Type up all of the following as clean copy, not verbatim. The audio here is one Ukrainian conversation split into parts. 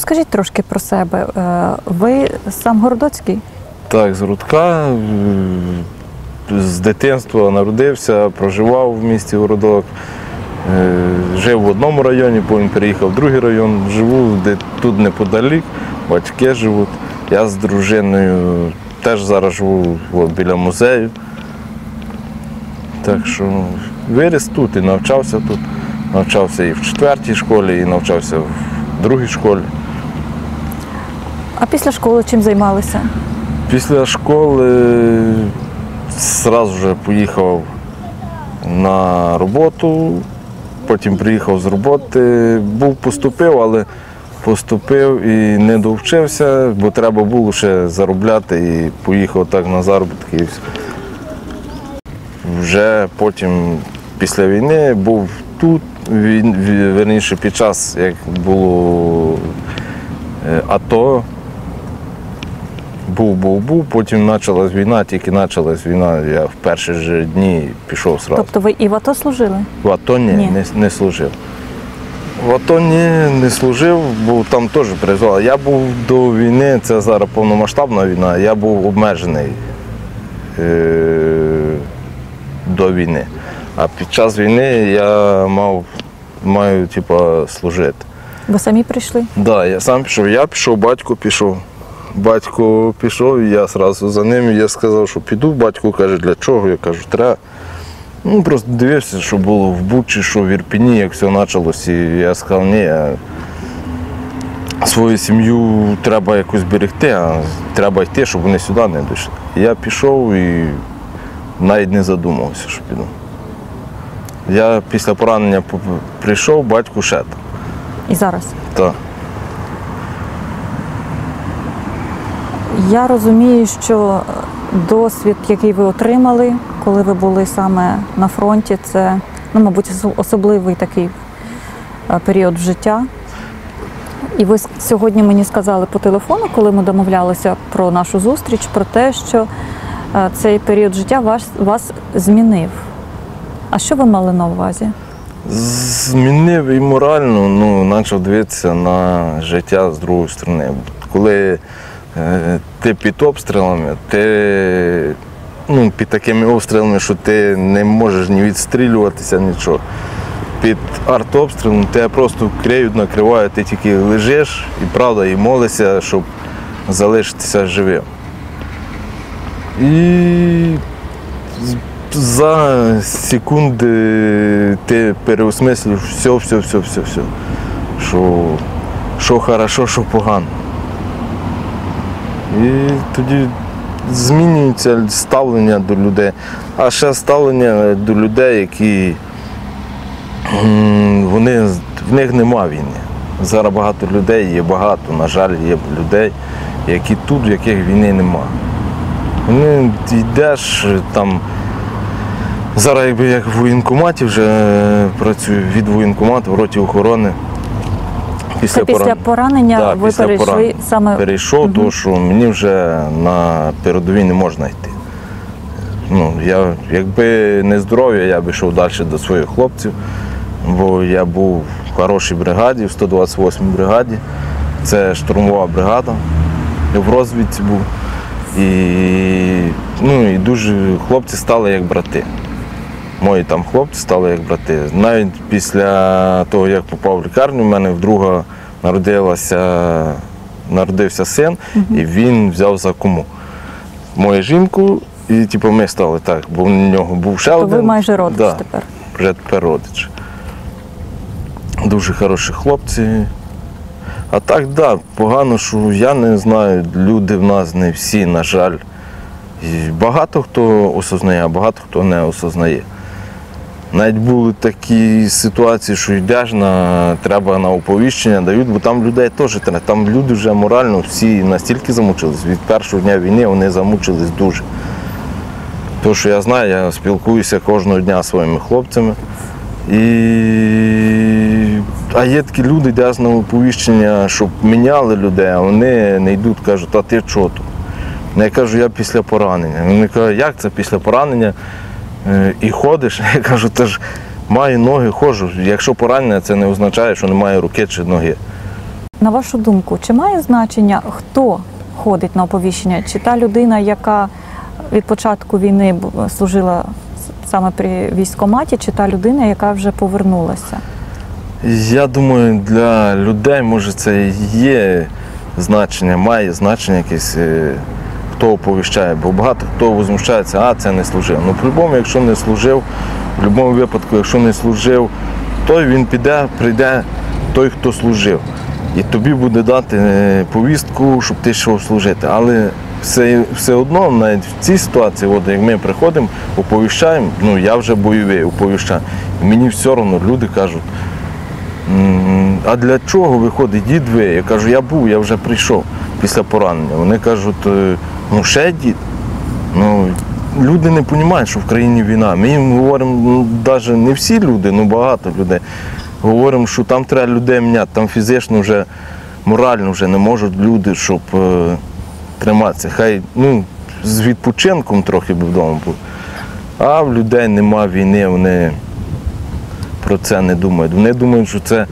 Розкажіть трошки про себе. Ви сам Городоцький? Так, з Городка. З дитинства народився, проживав в місті Городок. Жив в одному районі, потім переїхав в другий район. Живу тут неподалік, батьки живуть. Я з дружиною теж зараз живу біля музею. Так що виріс тут і навчався тут. Навчався і в 4-й школі, і навчався в 2-й школі. А після школи чим займалися? Після школи одразу вже поїхав на роботу, потім приїхав з роботи. Поступив, але поступив і не довчився, бо треба було ще заробляти і поїхав так на заробітки. І все. Вже потім, після війни, був тут, вірніше під час, як було АТО, був, потім почалась війна, тільки почалась війна, я в перші ж дні пішов одразу. Тобто ви і в АТО служили? В АТО ні. Не служив. В АТО не служив, бо там теж призвали. Я був до війни, це зараз повномасштабна війна, я був обмежений до війни. А під час війни я маю служити. Ви самі прийшли? Так, я сам пішов. Я пішов, батько пішов. Батько пішов, і я одразу за ним. Я сказав, що піду. Батько каже, для чого? Я кажу, треба. Просто дивився, що було в Бучі, що в Ірпені, як все почалося. І я сказав, ні, свою сім'ю треба якось берегти, а треба йти, щоб вони сюди не дійшли. Я пішов і навіть не задумався, що піду. Я після поранення прийшов, батько ще там. І зараз? Так. Я розумію, що досвід, який ви отримали, коли ви були саме на фронті, це, мабуть, особливий такий період життя. І ви сьогодні мені сказали по телефону, коли ми домовлялися про нашу зустріч, про те, що цей період життя вас змінив. А що ви мали на увазі? Змінив і морально, почав дивитися на життя з другої сторони. Коли ти під обстрілами, ти під такими обстрілами, що ти не можеш ні відстрілюватися, нічого. Під артобстрілом тебе просто криють, накривають, ти тільки лежиш і молишся, щоб залишитися живим. І за секунди ти переосмислюєш все. Що хорошо, що погано. І тоді змінюється ставлення до людей. А ще ставлення до людей, які в них нема війни. Зараз багато людей, на жаль, є людей, які тут, в яких війни нема. Вони йдеш там, зараз як в воєнкоматі вже працюю, від воєнкомату, в роті охорони. Після поранення ви перейшли саме… Перейшов, тому що мені вже на передовій не можна йти. Якби не здоров'я, я б йшов далі до своїх хлопців, бо я був в хорошій бригаді, в 128-й бригаді. Це штурмова бригада, я в розвідці був. І дуже хлопці стали як брати. Мої там хлопці стали як брати. Навіть після того, як попав в лікарню, в мене вдруге народився син, і він взяв за кому мою жінку, і ми стали так, бо в нього був ще один. То ви майже родич тепер? Вже тепер родич. Дуже хороші хлопці. А так, погано, що я не знаю, люди в нас не всі, на жаль. І багато хто осознає, а багато хто не осознає. Навіть були такі ситуації, що йдеш, треба на оповіщення, дають, бо там людей теж треба. Там люди вже морально всі настільки замучились. Від першого дня війни вони замучились дуже. Тому що я знаю, я спілкуюся кожного дня зі своїми хлопцями. А є такі люди, йдуть на оповіщення, щоб міняли людей, а вони не йдуть, кажуть, а ти чого тут? Я кажу, я після поранення. Вони кажуть, як це після поранення? І ходиш? Я кажу, та ж маю ноги, ходжу. Якщо поранення, це не означає, що немає руки чи ноги. На вашу думку, чи має значення, хто ходить на оповіщення? Чи та людина, яка від початку війни служила саме при військкоматі, чи та людина, яка вже повернулася? Я думаю, для людей, може, це і є значення, має значення якесь, хто оповіщає. Бо багато хто возмущається, а це не служив. Ну, по-любому, якщо не служив, в будь-якому випадку, якщо не служив, то він прийде той, хто служив. І тобі буде дати повістку, щоб ти йшов служити. Але все одно, навіть в цій ситуації, от як ми приходимо, оповіщаємо, ну я вже бойовий, оповіщаю. І мені все одно люди кажуть, а для чого виходить дід ви? Я кажу, я вже прийшов після поранення. Вони кажуть, ну ще дід. Ну, люди не розуміють, що в країні війна. Ми їм говоримо, навіть не всі люди, але багато людей. Говоримо, що там треба людей міняти, там фізично вже, морально вже не можуть люди, щоб триматися. Хай з відпочинком трохи б вдома були. А в людей нема війни, вони про це не думають. Вони думають, що це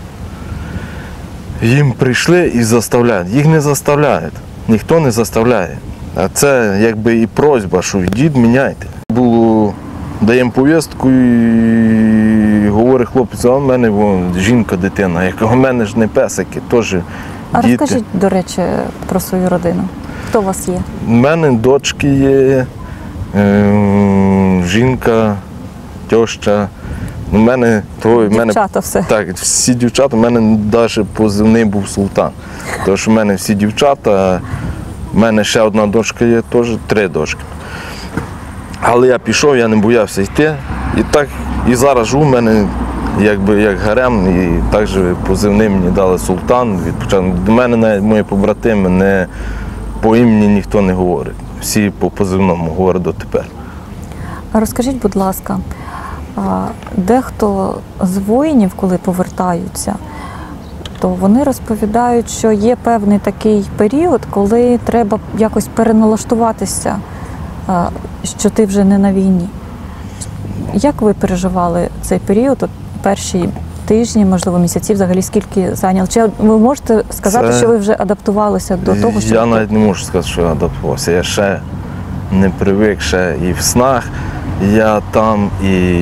їм прийшли і заставляють. Їх не заставляють, ніхто не заставляє. А це якби і просьба, що йдіть, міняйте. Даємо повістку і говорить хлопець, а в мене жінка, дитина. Я кажу, у мене ж не песики, теж діти. А розкажіть, до речі, про свою родину. Хто у вас є? У мене дочки є, жінка, тьоща. Дівчата все. Так, всі дівчата, у мене навіть позивний був Султан. Тому що в мене всі дівчата, в мене ще одна дочка є, теж 3 дочки. Але я пішов, я не боявся йти. І зараз живу, в мене якби як гарем, і також позивний мені дали Султан. До мене навіть мої побратими по імені ніхто не говорить. Всі по позивному говорять дотепер. Розкажіть, будь ласка, дехто з воїнів, коли повертаються, то вони розповідають, що є певний такий період, коли треба якось переналаштуватися, що ти вже не на війні. Як ви переживали цей період, перші тижні, можливо, місяці, взагалі скільки зайняло? Чи ви можете сказати, що ви вже адаптувалися до того, що... Я навіть не можу сказати, що я адаптувався. Я ще не привик, ще і в снах я там, і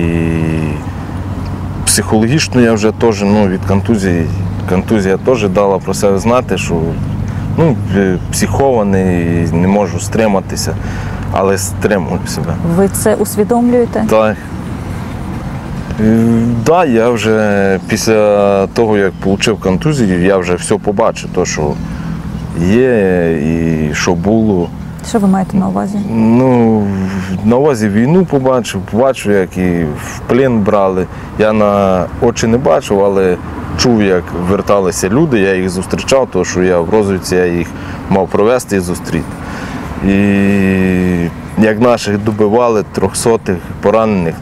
психологічно я вже теж від контузії. Контузія теж дала про себе знати, що психований, не можу стриматися, але стримую себе. Ви це усвідомлюєте? Так. Так, я вже після того, як отримав контузію, я вже все побачив, то, що є і що було. Що ви маєте на увазі? На увазі війну побачив, як і в плен брали. Я на очі не бачив, але чув, як верталися люди, я їх зустрічав, тому що я в розвідці, я їх мав провести і зустріти. І як наших добивали, 300-х поранених,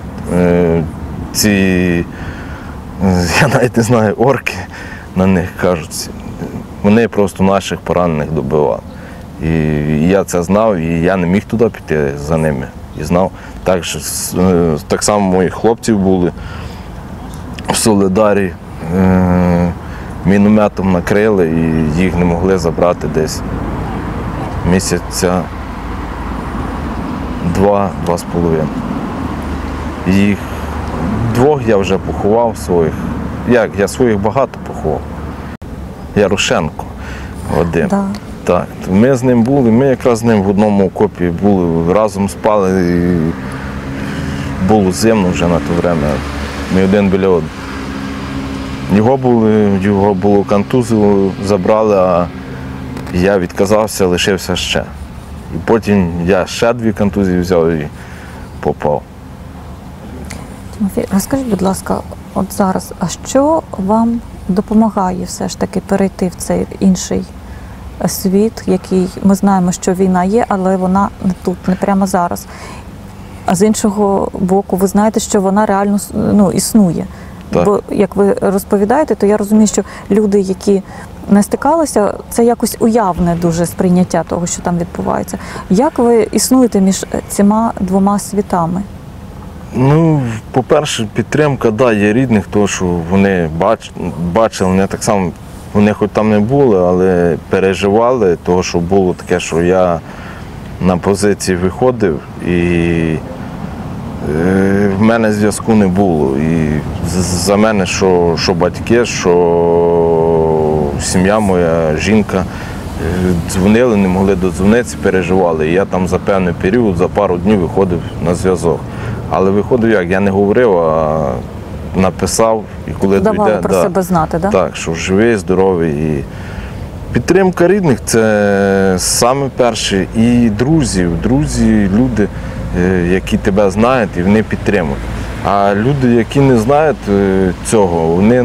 я навіть не знаю, орки на них кажуть, вони просто наших поранених добивали. І я це знав, і я не міг туди піти за ними. І знав. Так само мої хлопці були в Солидарі, мінометом накрили, і їх не могли забрати десь місяця 2-2,5. Їх 2 я вже поховав своїх. Я своїх багато поховав. Ярошенко Вадим. Да. Так, ми з ним були, ми якраз з ним в одному окопі були, разом спали, і було зимно вже на те время, ми один біля одного. Його було контузію, забрали, а я відказався, лишився ще. І потім я ще 2 контузії взяв і попав. Тимофій, розкажіть, будь ласка, от зараз, а що вам допомагає все ж таки перейти в цей інший світ, який ми знаємо, що війна є, але вона не тут, не прямо зараз. А з іншого боку, ви знаєте, що вона реально існує. Так. Бо, як ви розповідаєте, то я розумію, що люди, які не стикалися, це якось уявне дуже сприйняття того, що там відбувається. Як ви існуєте між цими 2 світами? По-перше, підтримка, є рідних, тому що вони бачили, вони так само вони хоч там не були, але переживали, того, що було таке, що я на позиції виходив і в мене зв'язку не було. І за мене, що батьки, що сім'я моя, жінка, дзвонили, не могли додзвонитися, переживали. І я там за певний період, за пару днів виходив на зв'язок. Але виходив як? Я не говорив, а написав. І коли Давали дійде, про себе знати, так? Так, що живий, здоровий. І підтримка рідних – це саме перше. І друзі, люди, які тебе знають, і вони підтримують. А люди, які не знають цього, вони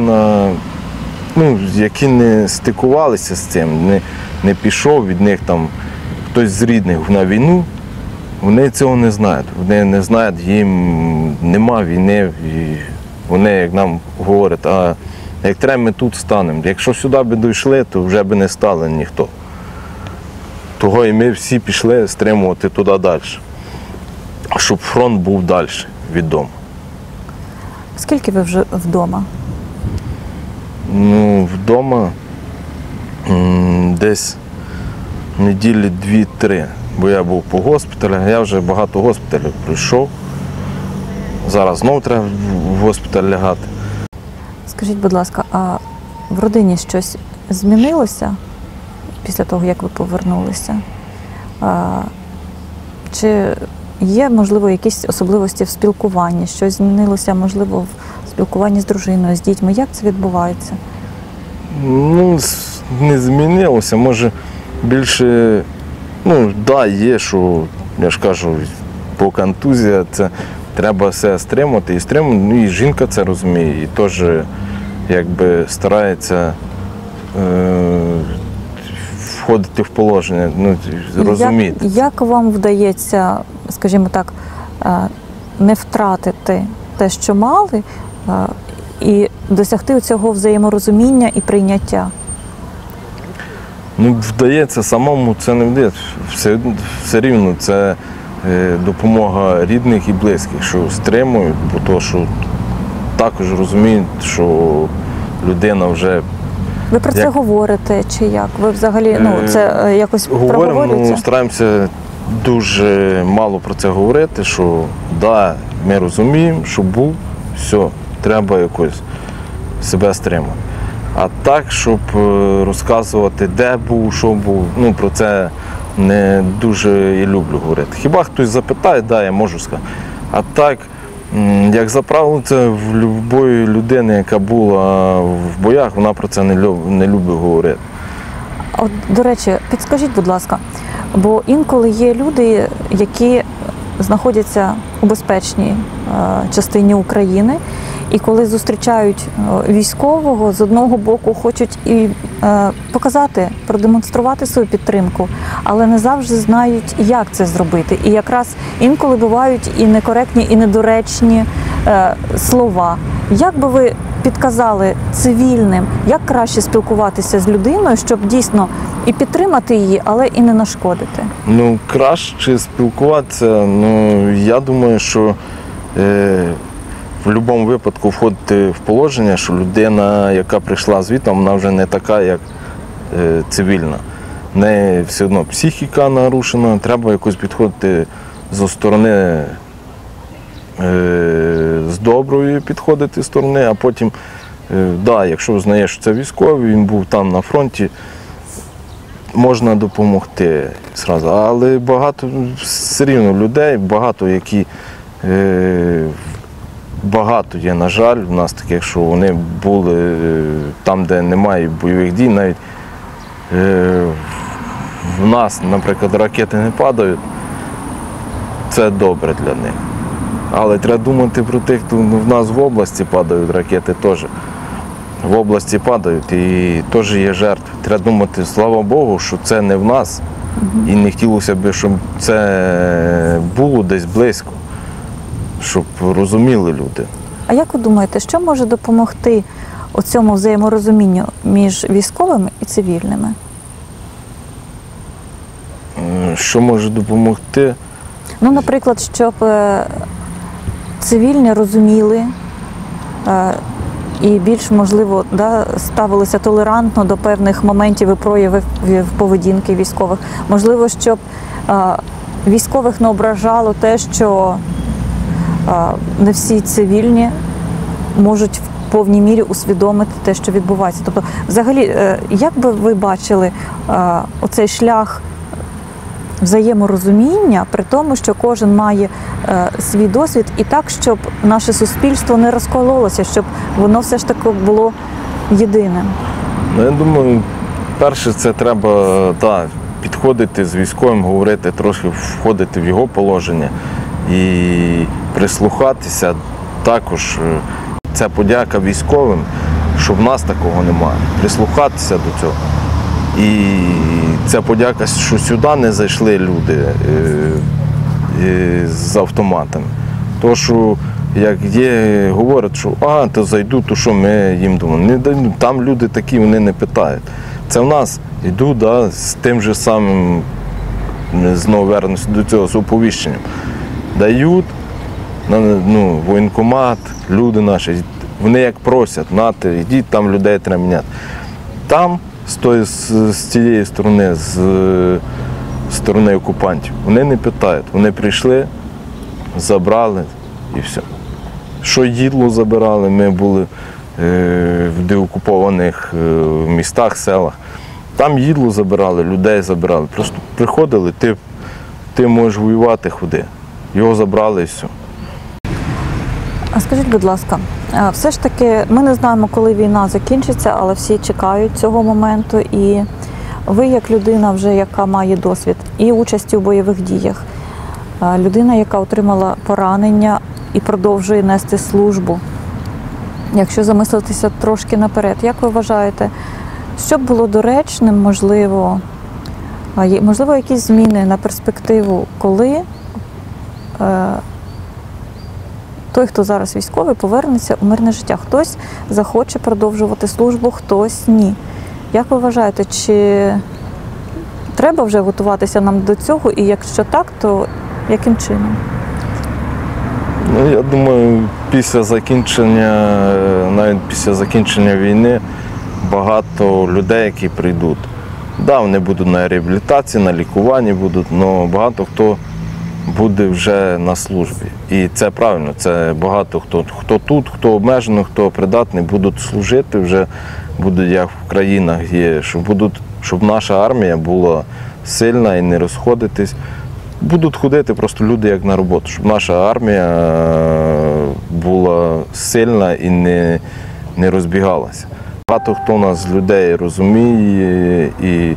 які не стикувалися з цим, не пішов від них там хтось з рідних на війну, вони цього не знають. Вони не знають, їм нема війни. І вони, як нам говорять, а як треба, ми тут станемо. Якщо сюди би дійшли, то вже би не стали ніхто. Того і ми всі пішли стримувати туди далі, щоб фронт був далі від дому. Скільки ви вже вдома? Вдома десь неділі 2-3, бо я був по госпіталях, я вже багато госпіталів пройшов. Зараз знову треба в госпіталь лягати. Скажіть, будь ласка, а в родині щось змінилося після того, як ви повернулися? Чи є, можливо, якісь особливості в спілкуванні? Щось змінилося, можливо, в спілкуванні з дружиною, з дітьми? Як це відбувається? Не змінилося. Може, більше, є, що, я ж кажу, по контузія це треба все стримати і стримати. І жінка це розуміє, і теж старається входити в положення, розуміти. Як вам вдається, скажімо так, не втратити те, що мали, і досягти цього взаєморозуміння і прийняття? Вдається, самому це не вдається. Все рівно це допомога рідних і близьких, що стримують, тому що також розуміють, що людина вже... Ви про це говорите чи як? Ви взагалі це якось проговорюється? Говоримо, стараємося дуже мало про це говорити, що ми розуміємо, що був, все, треба якось себе стримати. А так, щоб розказувати, де був, що був, про це не дуже і люблю говорити. Хіба хтось запитає, я можу сказати. А так, як за правило, це в будь-якої людини, яка була в боях, вона про це не любить говорити. От, до речі, підскажіть, будь ласка, бо інколи є люди, які знаходяться у безпечній частині України, і коли зустрічають військового, з одного боку хочуть і показати, продемонструвати свою підтримку, але не завжди знають, як це зробити. І якраз інколи бувають і некоректні, і недоречні слова. Як би ви підказали цивільним, як краще спілкуватися з людиною, щоб дійсно і підтримати її, але і не нашкодити? Краще спілкуватися, я думаю, що в будь-якому випадку входити в положення, що людина, яка прийшла звідти, вона вже не така, як цивільна. В неї все одно психіка нарушена, треба якось підходити зі сторони, з доброї підходити сторони, а потім, якщо знаєш, що це військовий, він був там на фронті, можна допомогти зразу. Але багато все рівно людей, багато є, на жаль, в нас таких, що вони були там, де немає бойових дій, навіть в нас, наприклад, ракети не падають, це добре для них. Але треба думати про тих, хто в нас в області падають ракети теж. В області падають і теж є жертви. Треба думати, слава Богу, що це не в нас. І не хотілося б, щоб це було десь близько, щоб розуміли люди. А як ви думаєте, що може допомогти у цьому взаєморозумінню між військовими і цивільними? Що може допомогти? Наприклад, щоб цивільні розуміли, і більш, можливо, ставилися толерантно до певних моментів і проявів поведінки військових. Можливо, щоб військових не ображало те, що не всі цивільні можуть в повній мірі усвідомити те, що відбувається. Тобто, взагалі, як би ви бачили оцей шлях взаєморозуміння, при тому, що кожен має свій досвід, і так, щоб наше суспільство не розкололося, щоб воно все ж таки було єдиним? Я думаю, перше, це треба підходити з військовим, говорити, трохи входити в його положення і прислухатися. Також це подяка військовим, що в нас такого немає. Прислухатися до цього. І це подяка, що сюди не зайшли люди з автоматами. То, що як є, говорять, що то зайдуть, то що ми їм думаємо. Там люди такі, вони не питають. Це в нас йдуть з тим же самим, знову вернуся до цього, з оповіщенням. Дають воєнкомат, люди наші, вони як просять, йдіть, там людей треба міняти. Там, з цієї сторони, з сторони окупантів, вони не питають. Вони прийшли, забрали і все. Що їдло забирали, ми були в деокупованих містах, селах. Там їдло забирали, людей забирали. Просто приходили, ти можеш воювати, ходи. Його забрали і все. А скажіть, будь ласка, все ж таки ми не знаємо, коли війна закінчиться, але всі чекають цього моменту. І ви, як людина, вже яка має досвід і участі у бойових діях, людина, яка отримала поранення і продовжує нести службу, якщо замислитися трошки наперед, як ви вважаєте, що б було доречним, можливо, якісь зміни на перспективу, коли той, хто зараз військовий, повернеться у мирне життя? Хтось захоче продовжувати службу, хтось ні. Як ви вважаєте, чи треба вже готуватися нам до цього, і якщо так, то яким чином? Я думаю, навіть після закінчення війни багато людей, які прийдуть. Вони будуть на реабілітації, на лікуванні будуть, але багато хто буде вже на службі. І це правильно, це багато хто тут, хто обмежений, хто придатний, будуть служити, вже будуть як в країнах є, щоб наша армія була сильна і не розходитись. Будуть ходити просто люди як на роботу, щоб наша армія була сильна і не розбігалася. Багато хто у нас з людей розуміє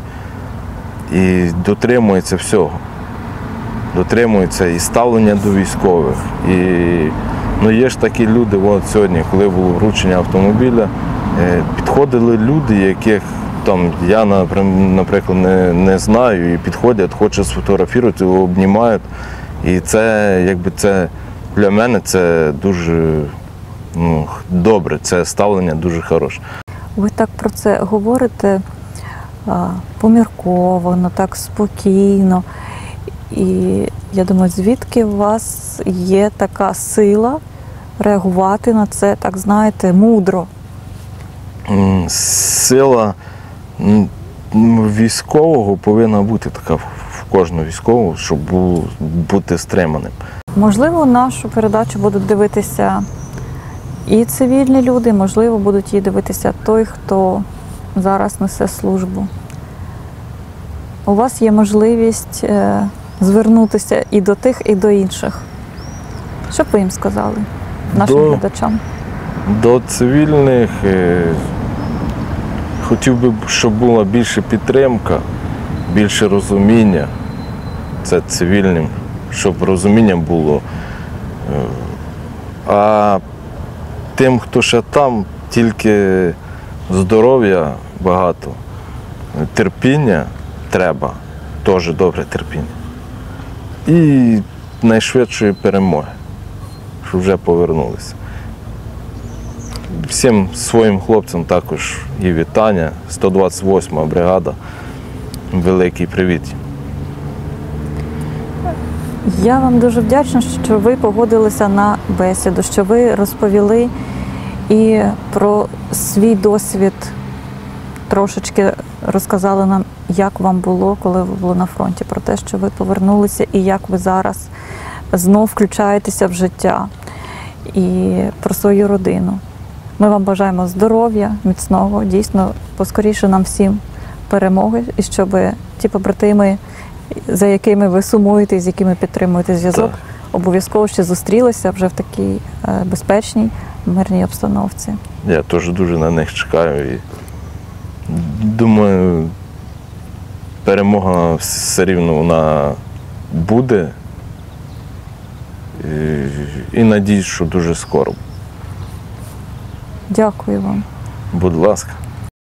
і дотримується всього. Дотримуються і ставлення до військових. Є ж такі люди, сьогодні, коли було вручення автомобіля, підходили люди, яких я, наприклад, не знаю, і підходять, хочуть сфотографувати, обнімають. І це для мене це дуже добре, це ставлення дуже хороше. Ви так про це говорите помірковано, так спокійно. І я думаю, звідки у вас є така сила реагувати на це, так знаєте, мудро? Сила військового повинна бути така в кожного військового, щоб бути стриманим. Можливо, нашу передачу будуть дивитися і цивільні люди, можливо, будуть її дивитися той, хто зараз несе службу. У вас є можливість звернутися і до тих, і до інших. Що б ви їм сказали, нашим глядачам? До цивільних хотів би, щоб була більше підтримка, більше розуміння. Це цивільним, щоб розуміння було. А тим, хто ще там, тільки здоров'я багато, терпіння треба, теж добре терпіння. І найшвидшої перемоги, щоб вже повернулися. Всім своїм хлопцям також і вітання. 128-ма бригада. Великий привіт. Я вам дуже вдячна, що ви погодилися на бесіду, що ви розповіли і про свій досвід трошечки розказали нам, як вам було, коли ви були на фронті, про те, що ви повернулися і як ви зараз знов включаєтеся в життя і про свою родину. Ми вам бажаємо здоров'я, міцного, дійсно, поскоріше нам всім перемоги, і щоб ті побратими, за якими ви сумуєте, з якими підтримуєте зв'язок, Так. обов'язково ще зустрілися вже в такій безпечній, мирній обстановці. Я теж дуже на них чекаю і думаю, перемога все рівно вона буде. І надіюсь, що дуже скоро. Дякую вам. Будь ласка.